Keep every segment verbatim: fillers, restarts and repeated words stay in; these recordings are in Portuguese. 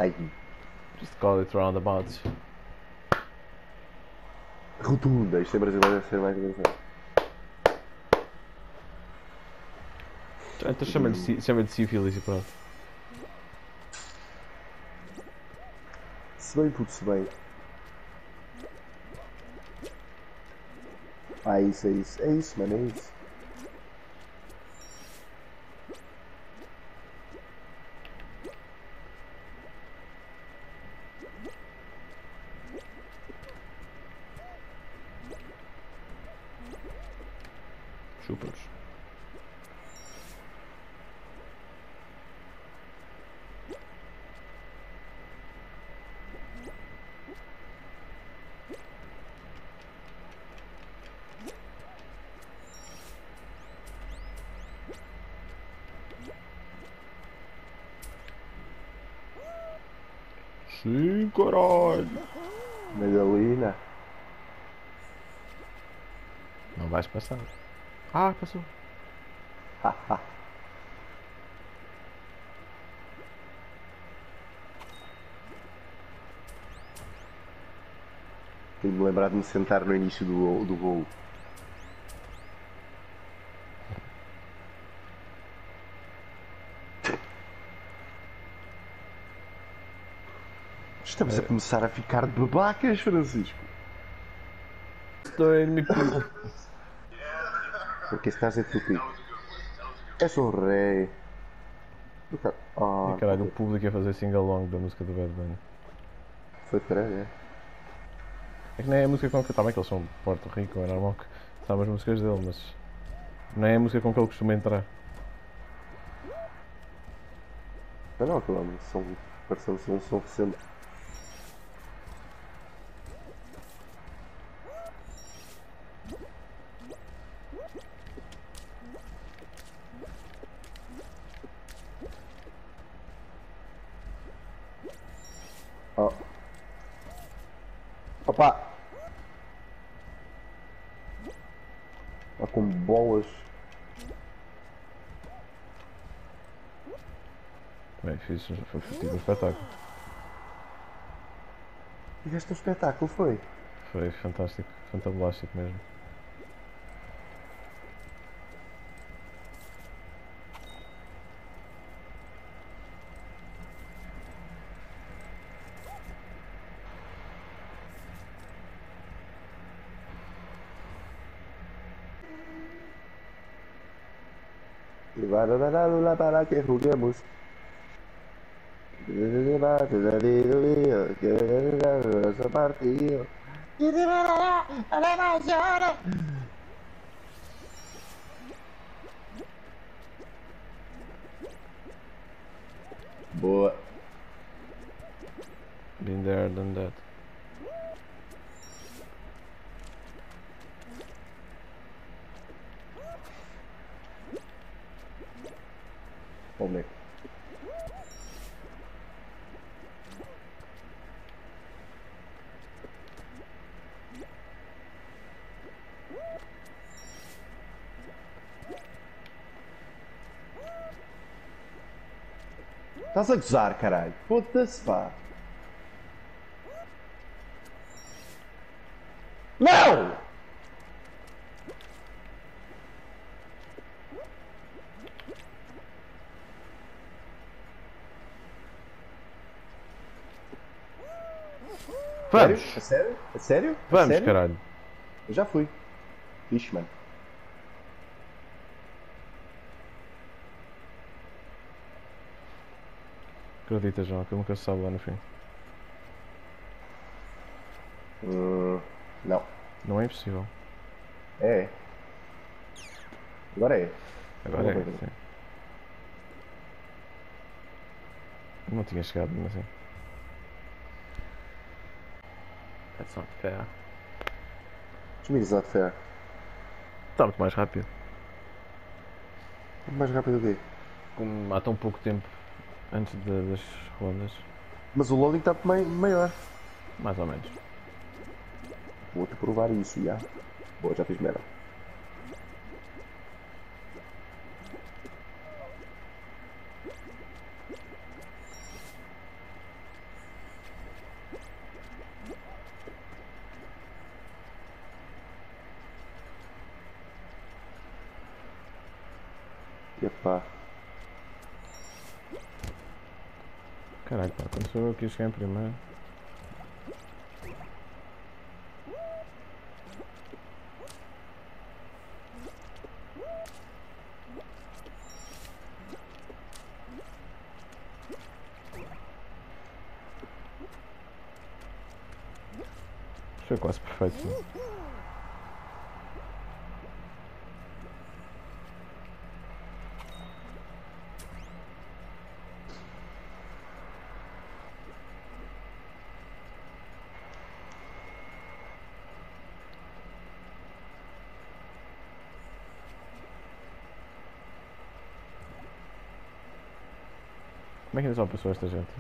Ai. Just call it roundabouts. Rotunda, isto em brasileiro deve ser mais engraçado. Então chama-lhe chama sífilis e pronto. Se bem, puto, se bem. Ah, é isso, é isso. É isso, mano, é isso. Chupas. Sim, caralho. Medalina. Não vais passar. Ah, passou. Haha. Tenho de me lembrar de me sentar no início do, do golo. Estamos a começar a ficar de babacas, Francisco. Estou em me pico. Porque estás a tupi. És um rei. E Oh, caralho, o público a fazer sing-along da música do Bad Bunny. foi caralho, é? É que nem é a música com que. Tá bem que eles são de Porto Rico, é normal que sabem as músicas dele, mas. Não é a música com que ele costuma entrar. Não, não, aquilo é um som. Pareceu ser um som recente. Oh. Opa! Está com bolas. Bem, fiz, foi tive um espetáculo. Fizeste um espetáculo, foi? Foi fantástico, fantabulástico mesmo. E vai lá para que juguemos. Essa partida. Boa. Been there, done that. Ó, moleque. Estás a gozar, caralho. Foda-se, pá. Não! Vamos! A sério? A sério? A Vamos, sério? caralho! Eu já fui. Ixi, mano. Acredita, João, que eu nunca se sabe lá no fim. Hum, não. Não é impossível. É. Agora é. Agora é, Não, sim. Não tinha chegado, mas assim. That's not fair. Desmires not fair. Está muito mais rápido. Mais rápido o quê? Como há tão pouco tempo antes de, das rondas. Mas o loading está mai maior. Mais ou menos. Vou-te provar isso, já. Boa, já fiz merda. pá. Caralho, pá, quando sou eu que ia chegar em primeiro. Foi quase perfeito. Não? Como é que ainda só passou esta gente?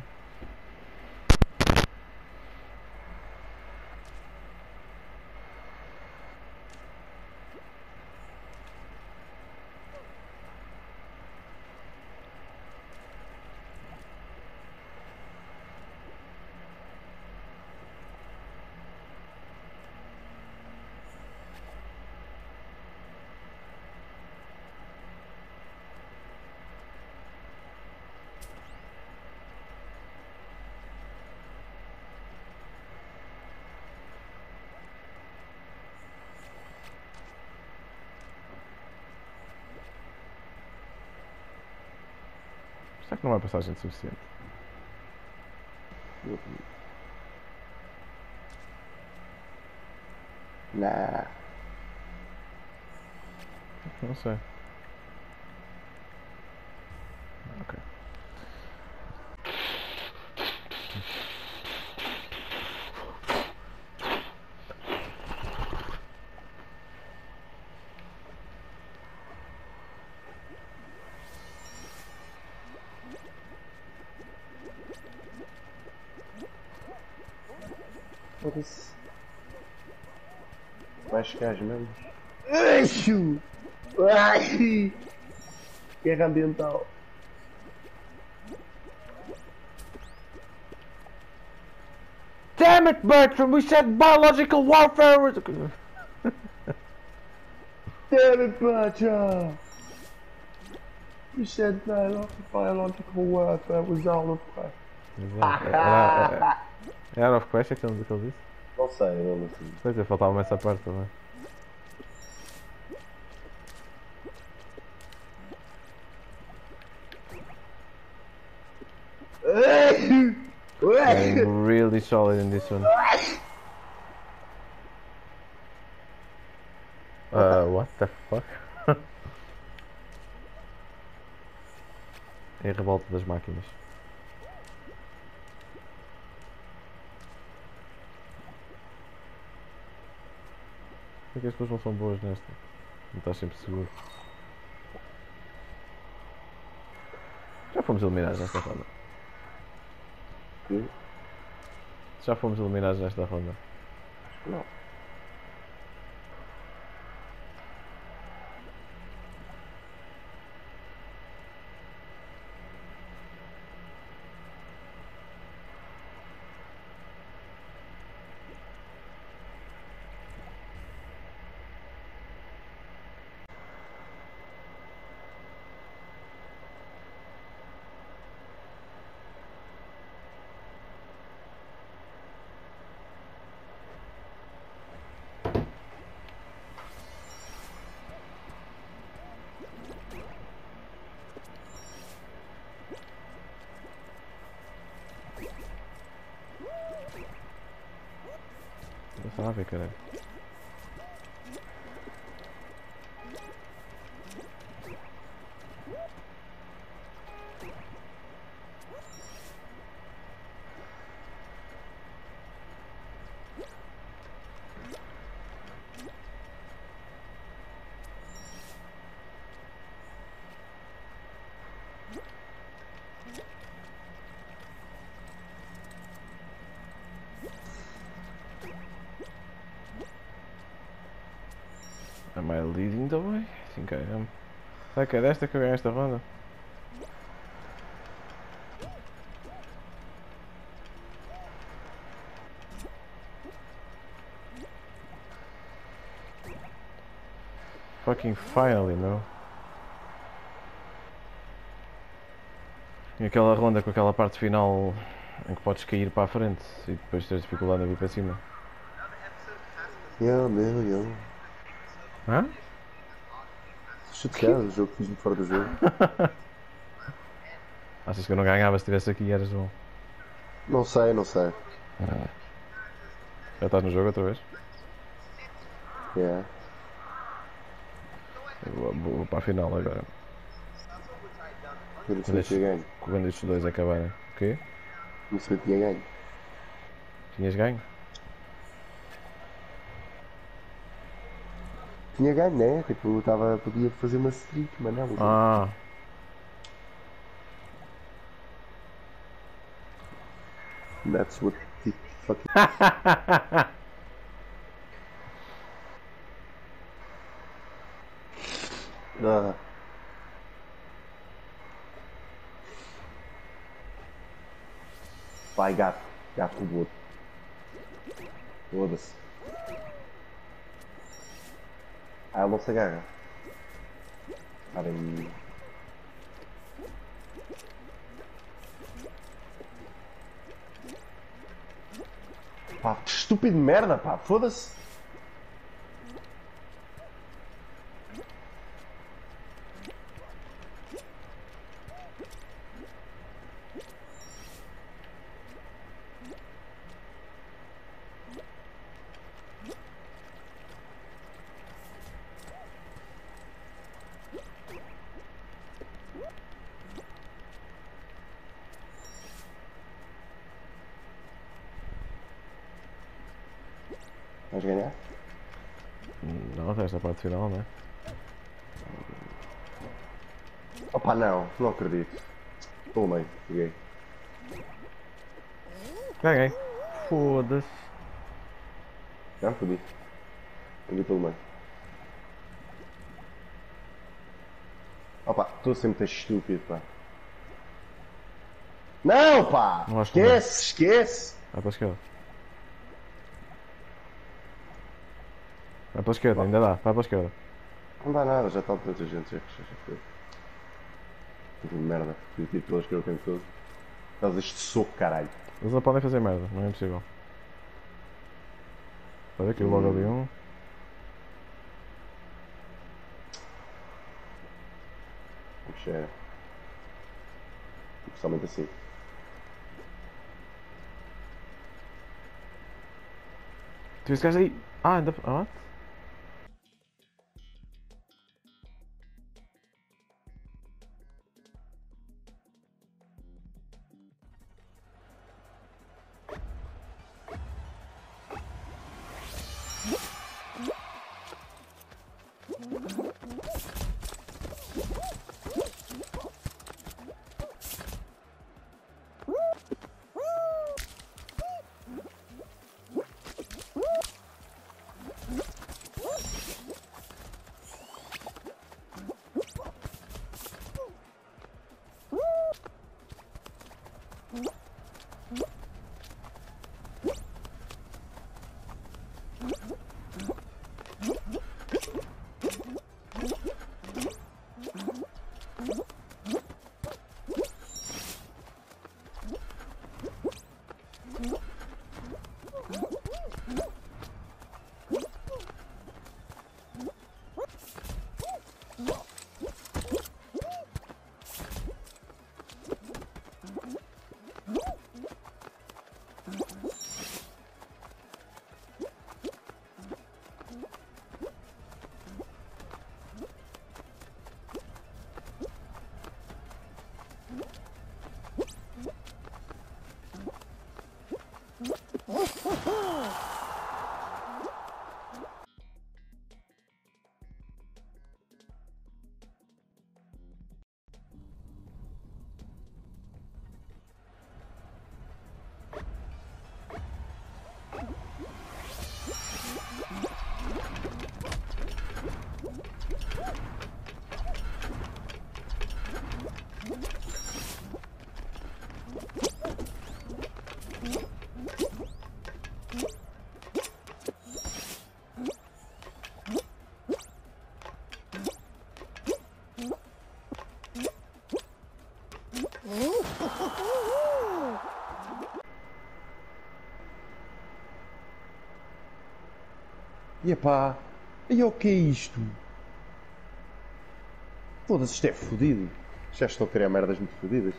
Será que não vai passar gente suficiente? Nah. Não sei. Ok. Foda-se. Vai chegar mesmo. Eixo! Ai! Guerra ambiental. Damn it, Bertram! We said biological warfare was. Damn it, Bertram! You said biological warfare was out of play. Exato. Era, era out of question aquilo que ele disse? Não sei, eu não sei. Pois é, faltava-me essa parte também. I'm really solid in this one. Uh, what the fuck? É a revolta das máquinas. Por que as pessoas não são boas nesta? Não estás sempre seguro. Já fomos eliminados nesta ronda. Sim. Já fomos eliminados nesta ronda. Acho que não. Deixa lá ver, caralho. Am I leading the way? I think I am. Será que é desta que eu ganho esta ronda? Fucking finally, meu. E aquela ronda com aquela parte final em que podes cair para a frente e depois tens dificuldade em vir para cima. Eu, meu, eu. Hã? Chateado, o jogo fiz-me fora do jogo. Achas que eu não ganhava se estivesse aqui e eras bom? Não sei, não sei. Já estás no jogo outra vez? Yeah. Eu vou, vou para a final agora. Eu não Quando sabia que estes, tinha ganho. quando estes dois acabarem. O quê? Não sabia que tinha ganho. Tinhas ganho? Tinha ganho, né? Tipo, eu tava, podia fazer uma streak, mas não. Ah, That's what the fucking. Ah. Vai, gato. Gato com o outro. Foda-se. Ah, ele não se agarra. Parem. Pá, que estúpido de merda, pá. Foda-se. Vais ganhar? não, até esta parte final, não é? Opa, não. Não acredito. Pelo meio. Peguei. Ganhei. Foda-se. Já fodi. Peguei pelo meio. Opa, estou sempre a ser estúpido, pá. Não, pá! Não acho que Esquece, esquece! Vai para a esquerda. Vai para a esquerda, ainda dá. Vai para a esquerda. Não dá nada, já está tanta gente, já, já, já foi. Que merda, fui tipo pela esquerda o tempo todo. Estás este soco, caralho. Eles não podem fazer merda, não é impossível. Olha aqui logo ali um. Puxa, é. Principalmente assim. Tu esse gajo aí. Ah, ainda. Ah, what? E epá, e o que é isto? Foda-se, isto é fodido. Já estou a criar merdas muito fodidas.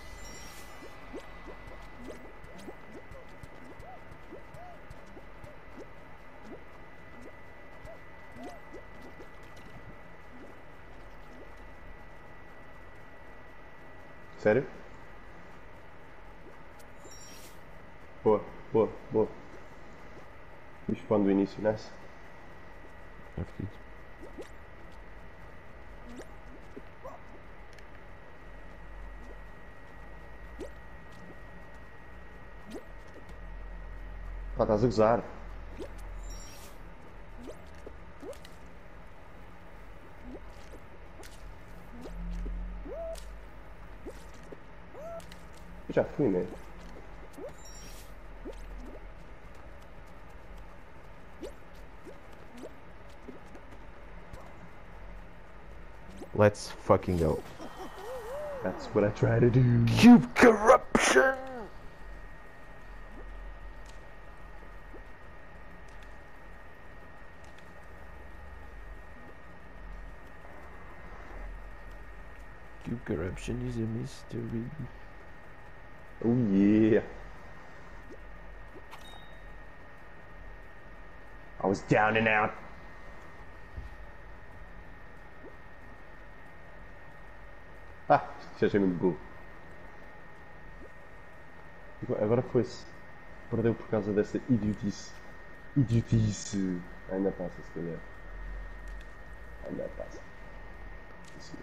Sério? Boa, boa, boa. Fiz spawn do início, nice. É fedido. Pá, estás a gozar. Eu já fui, né? Let's fucking go. That's what I try to do. Cube corruption! Cube corruption is a mystery. Oh yeah. I was down and out. Ah, já achei mesmo burro. Agora foi-se. Perdeu por causa dessa idiotice. Idiotice. Ainda passa, se calhar. Ainda passa. Sim.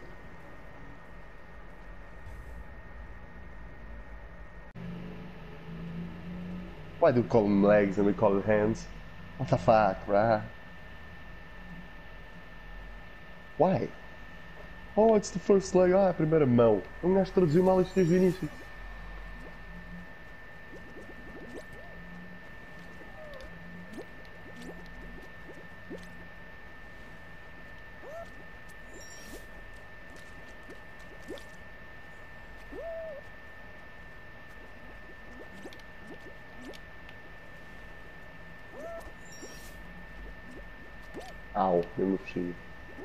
Why do you call them legs and we call it hands? What the fuck, bruh? Why? Oh, it's the first leg. Ah, a primeira mão. Um gajo traduziu mal isto desde o início. Au, mesmo fechado.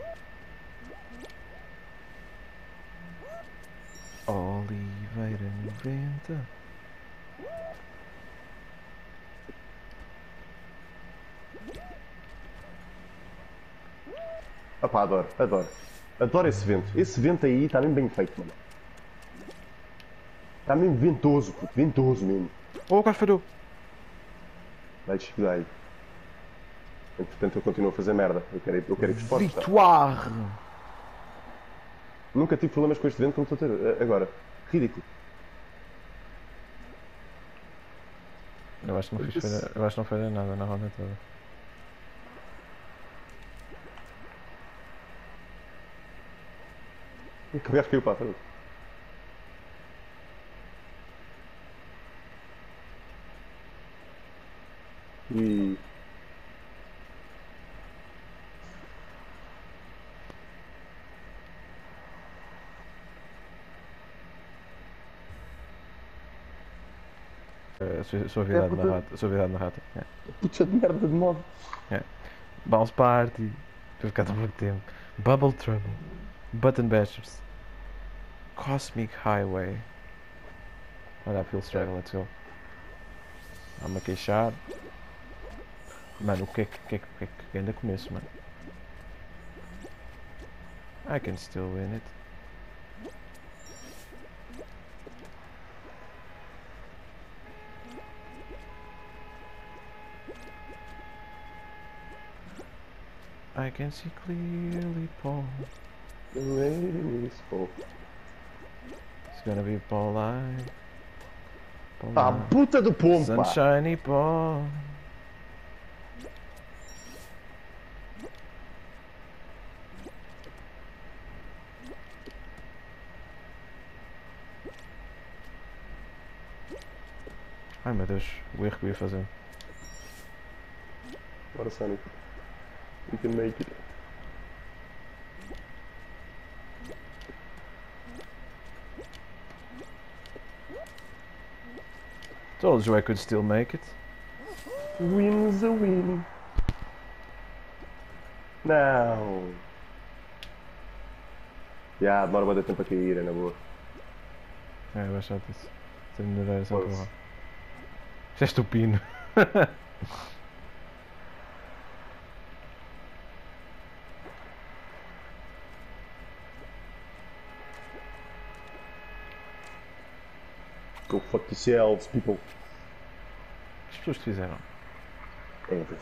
Oliveira noventa. Opá, adoro, adoro. Adoro esse vento. Esse vento aí está mesmo bem feito, mano. Está mesmo ventoso, puto. Ventoso mesmo. Oh, o gajo falhou. Vai chegar aí. Entretanto, eu continuo a fazer merda. Eu quero ir, eu quero ir para os postos. Tá? Victoire! Nunca tive problemas com este vento como estou a ter agora. Ridículo. Eu acho que não fiz falha, eu acho que não falha nada na roda toda. O gajo caiu para a frente. E... Uh, suavidade na rata. Suavidade na rata. É. Puta de merda de modo. É. Bounce Party. Para ficar tão pouco tempo. Bubble Trouble. Button Bashers. Cosmic Highway. Olha a Phil Struggle, let's go. Vamos a queixar. Mano, o que é que, que, é que, que, é que ainda começo, mano? I can still win it. I can see clearly, Paul. The rain is full. It's gonna be Paul like. Paul Ah, like. puta do pompa! Sunshiny Paul. Ai meu Deus, o erro que eu ia fazer. Bora, Sonic. We can make it. Told you I could still make it. Win's a win. Não! Já, demora muito tempo a cair, é na boa. É, baixar isso. Se melhorar essa Pois. porra. Fizeste o pino. Go fuck yourselves, people. As pessoas que fizeram. É, pois.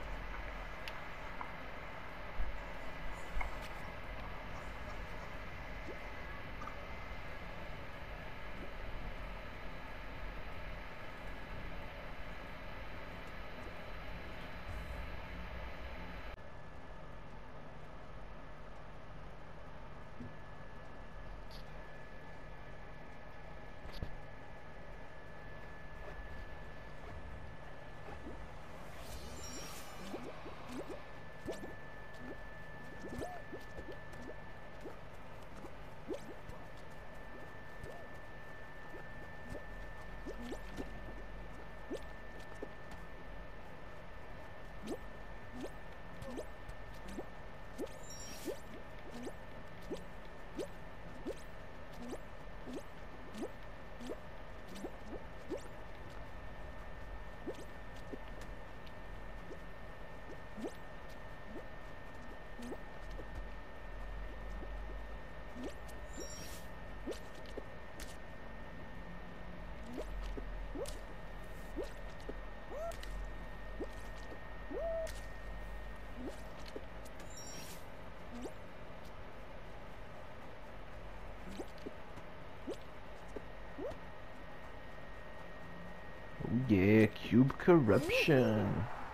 Yeah, Cube Corruption.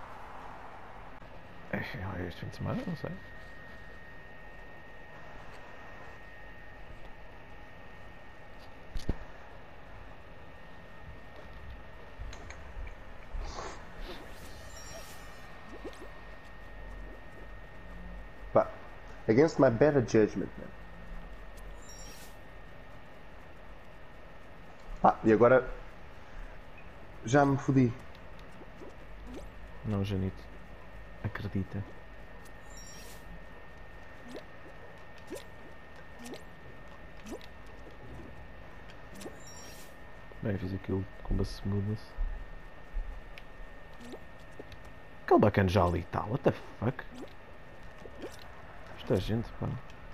É, é este fim de semana, não sei. Pá, against my better judgment, man. Ah, e agora já me fodi. Não, Janito. Acredita. Bem, fiz aquilo com uma smoothness. Aquele bacana já ali está. What the fuck? Esta gente, pá.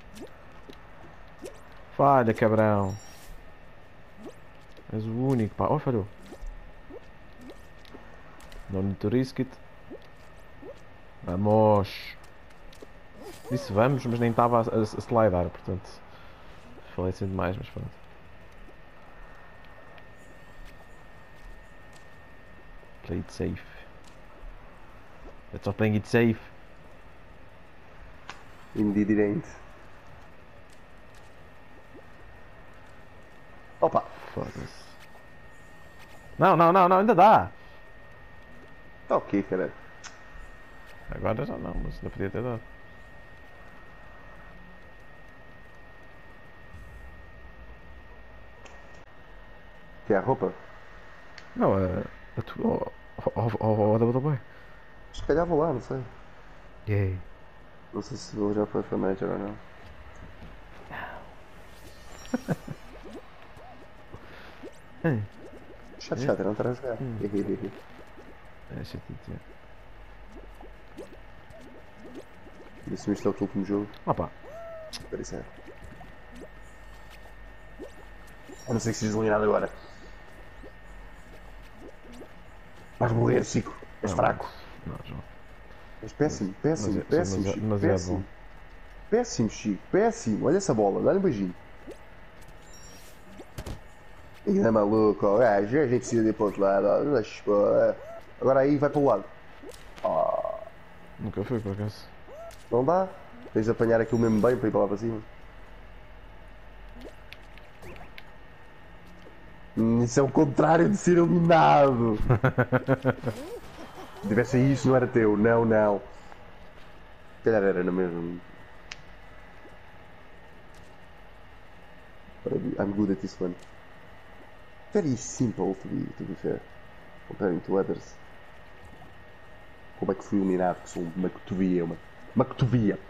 Falha, cabrão. És o único, pá. Oh, falhou. Não need to risk it. Vamos. Disse vamos, mas nem estava a, a, a slidar, portanto. Falei assim demais, mas pronto. Play it safe. Let's all playing it safe. Indeed it ain't. Opa! Foda-se. Não, não, não, não, ainda dá. Tá ok, caralho. Agora já não, mas ainda podia ter dado. Que é a roupa? Não, a, a tua. Ao A W W. Se calhar vou lá, não sei. Yay. Não sei se ele já foi para manager ou não. Ei, Chato, chato, não estar a jogar. Hum. é chatito, é. Disse-me isto é o teu último jogo. Opa, Espera isso é. A não ser que sejas eliminado agora. Vais morrer, Chico. És não, fraco. Não, João. És péssimo, péssimo, Mas é- péssimo, mas é- Chico. mas é péssimo. bom. Péssimo, Chico. Péssimo. Olha essa bola. Dá-lhe um beijinho. Ainda é maluco. Ó. Ah, já a gente precisa de ir para o outro lado. Ó. Deixa, pô, é. Agora aí vai para o lado. Ah, Nunca fui por acaso. não dá. Tens de apanhar aquilo mesmo bem para ir para lá para cima. Hum, Isso é o contrário de ser eliminado. Se tivesse aí, isso não era teu. Não, não. Se calhar era na mesma. I'm good at this one. Very simple to be, to be fair. Comparing to others. Como é que fui eliminado? Que sou uma cotovia, uma. مكتوبية.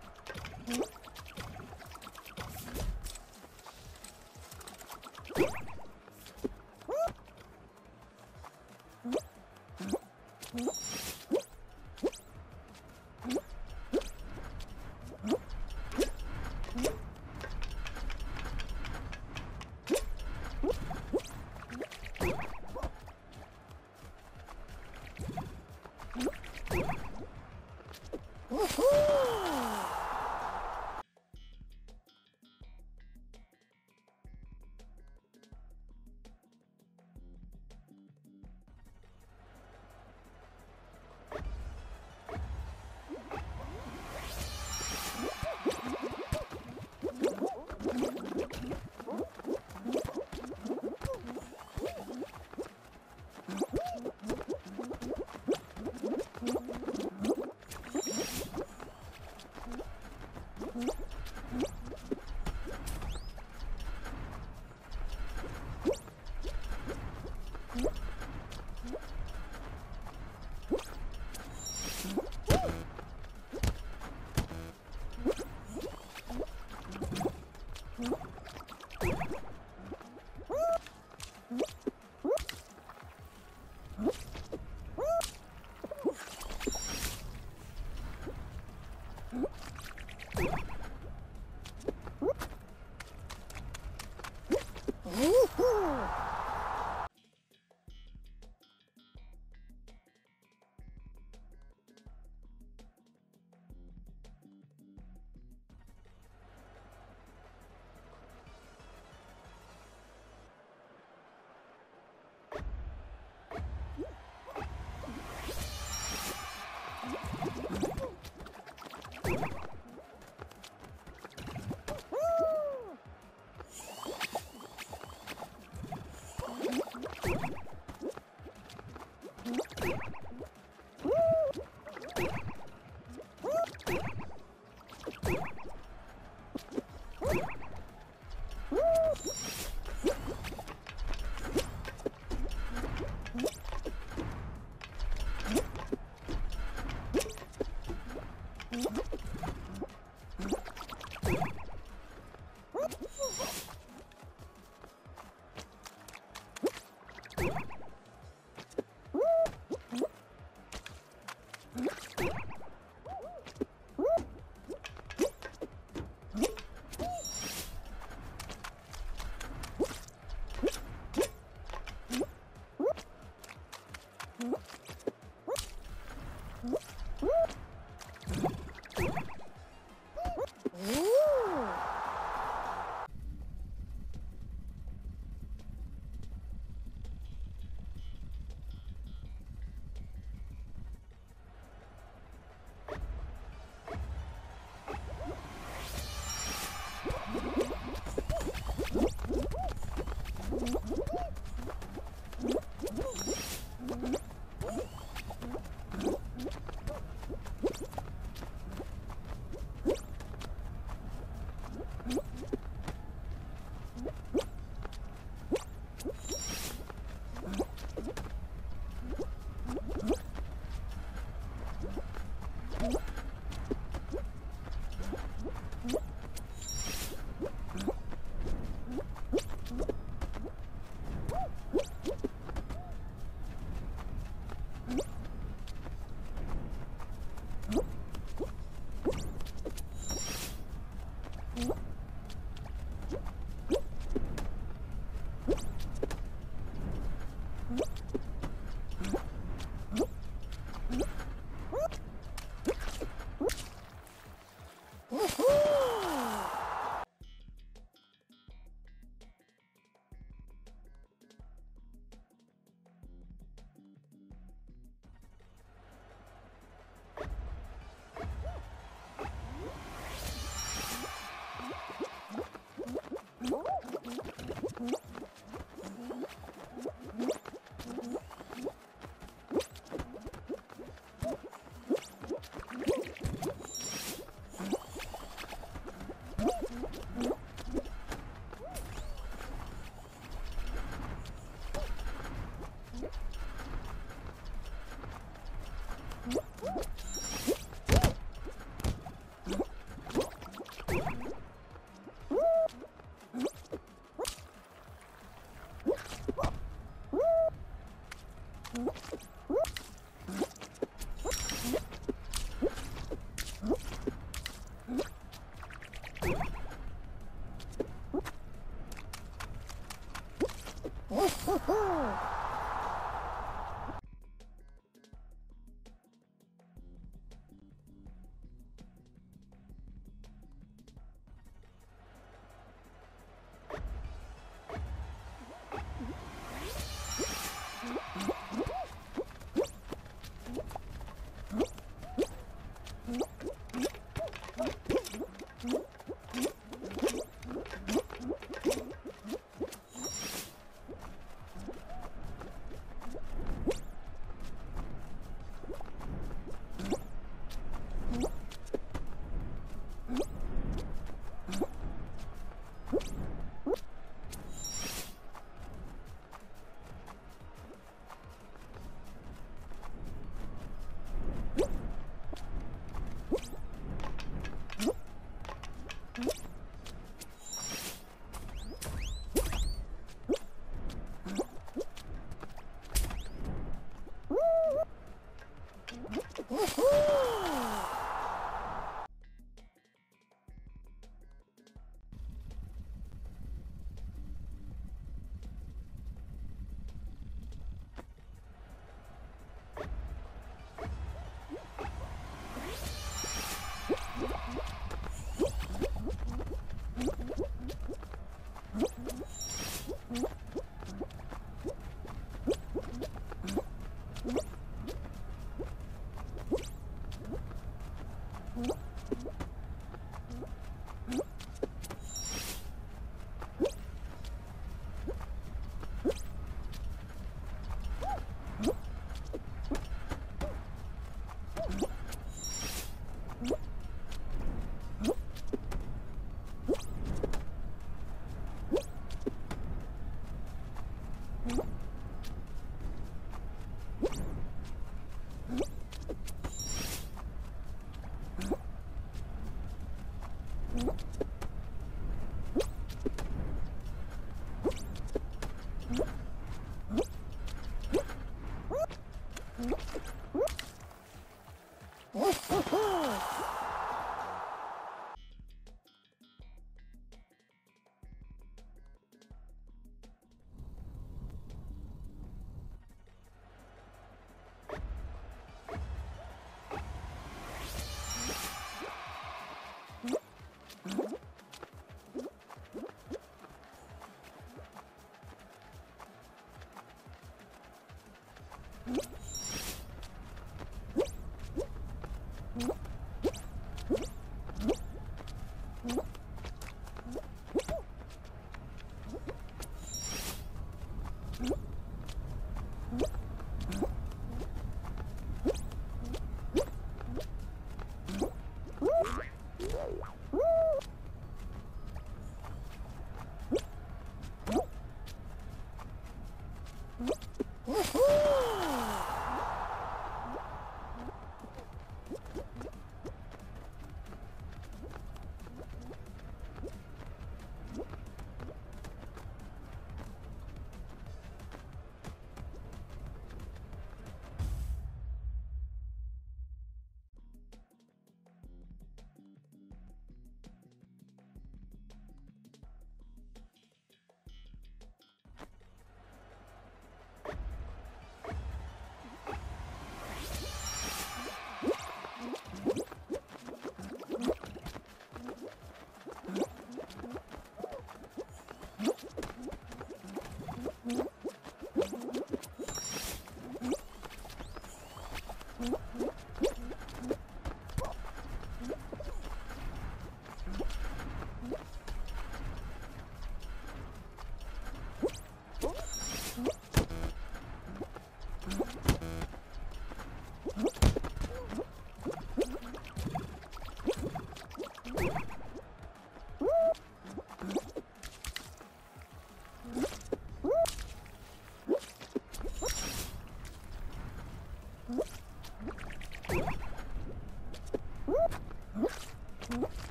You